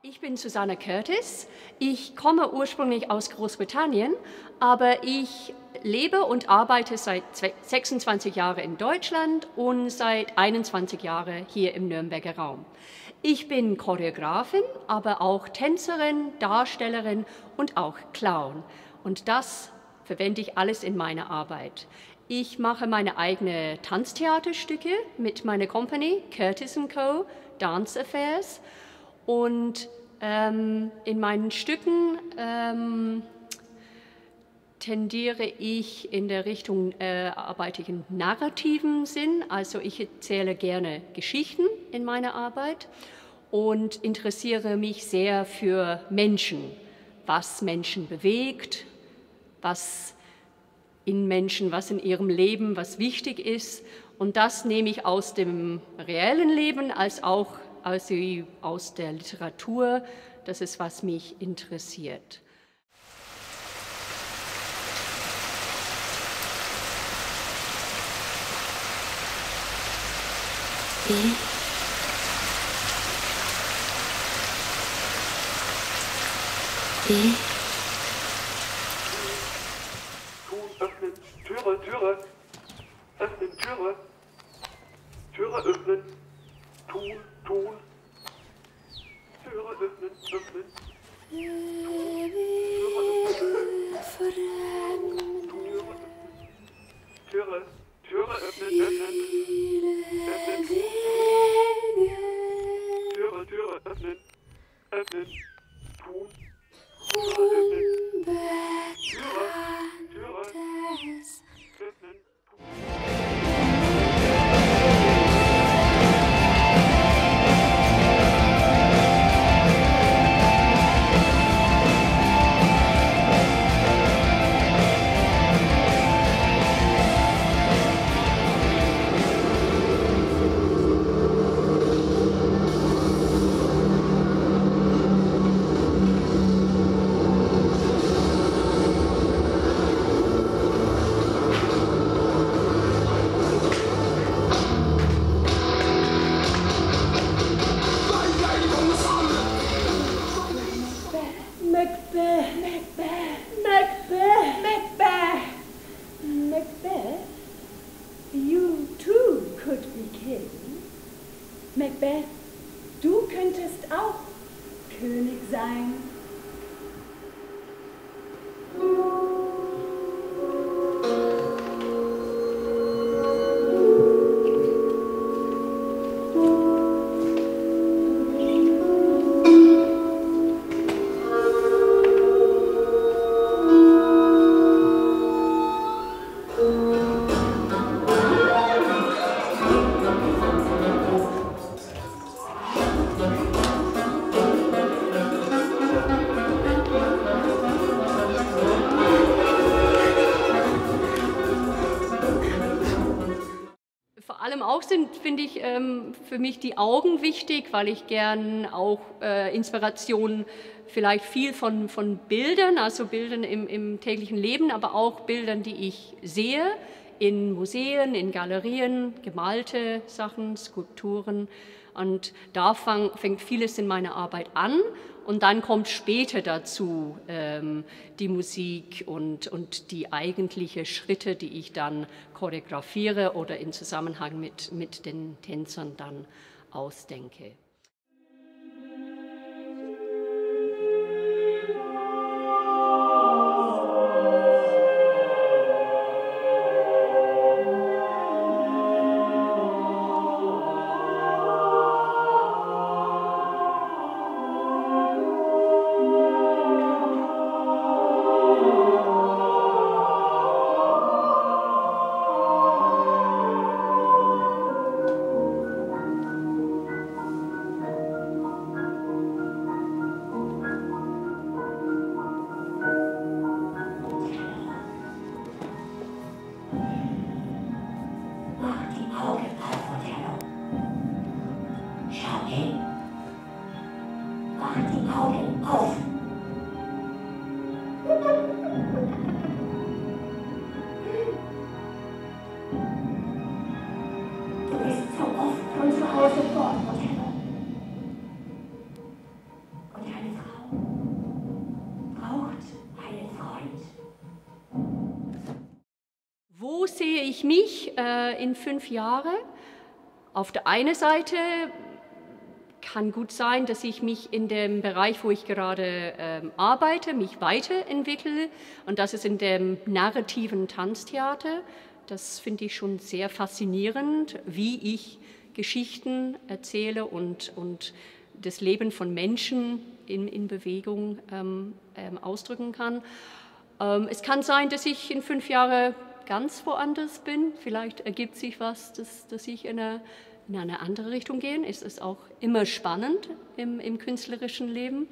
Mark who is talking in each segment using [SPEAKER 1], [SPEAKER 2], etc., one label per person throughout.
[SPEAKER 1] Ich bin Susanna Curtis. Ich komme ursprünglich aus Großbritannien, aber ich lebe und arbeite seit 26 Jahren in Deutschland und seit 21 Jahren hier im Nürnberger Raum. Ich bin Choreografin, aber auch Tänzerin, Darstellerin und auch Clown. Und das verwende ich alles in meiner Arbeit. Ich mache meine eigenen Tanztheaterstücke mit meiner Company Curtis & Co. Dance Affairs. Und in meinen Stücken tendiere ich in der Richtung, arbeite ich in narrativen Sinn, also ich erzähle gerne Geschichten in meiner Arbeit und interessiere mich sehr für Menschen, was Menschen bewegt, was in Menschen, was in ihrem Leben, was wichtig ist. Und das nehme ich aus dem reellen Leben als auch aus der Literatur. Das ist, was mich interessiert.
[SPEAKER 2] Öffnen, Türe, öffnen, Türe öffnen, Türe öffnen, Türe öffnen, tun.
[SPEAKER 3] You too could be king. Macbeth, du könntest auch König sein.
[SPEAKER 1] Vor allem auch finde ich, für mich die Augen wichtig, weil ich gern auch Inspirationen, vielleicht viel von Bildern, also Bildern im täglichen Leben, aber auch Bildern, die ich sehe in Museen, in Galerien, gemalte Sachen, Skulpturen. Und da fängt vieles in meiner Arbeit an und dann kommt später dazu die Musik und die eigentlichen Schritte, die ich dann choreografiere oder in Zusammenhang mit den Tänzern dann ausdenke. ich mich in 5 Jahren? Auf der einen Seite kann gut sein, dass ich mich in dem Bereich, wo ich gerade arbeite, mich weiterentwickle. Und das ist in dem narrativen Tanztheater. Das finde ich schon sehr faszinierend, wie ich Geschichten erzähle und das Leben von Menschen in Bewegung ausdrücken kann. Es kann sein, dass ich in 5 Jahren ganz woanders bin. Vielleicht ergibt sich was, dass ich in eine andere Richtung gehe. Es ist auch immer spannend im künstlerischen Leben.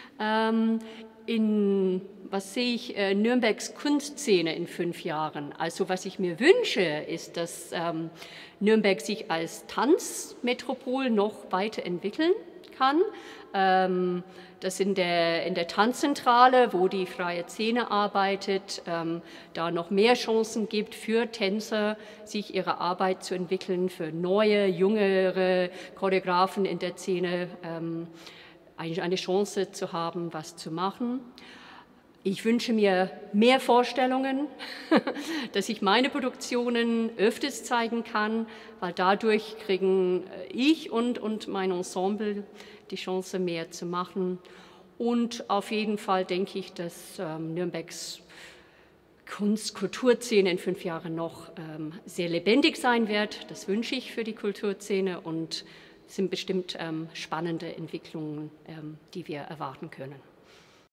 [SPEAKER 1] Was sehe ich Nürnbergs Kunstszene in 5 Jahren? Also was ich mir wünsche, ist, dass Nürnberg sich als Tanzmetropol noch weiterentwickeln kann. Dass in der Tanzzentrale, wo die freie Szene arbeitet, da noch mehr Chancen gibt für Tänzer, sich ihre Arbeit zu entwickeln, für neue, jüngere Choreografen in der Szene eine Chance zu haben, was zu machen. Ich wünsche mir mehr Vorstellungen, dass ich meine Produktionen öfters zeigen kann, weil dadurch kriegen ich und mein Ensemble die Chance, mehr zu machen. Und auf jeden Fall denke ich, dass Nürnbergs Kulturszene in 5 Jahren noch sehr lebendig sein wird. Das wünsche ich für die Kulturszene und es sind bestimmt spannende Entwicklungen, die wir erwarten können.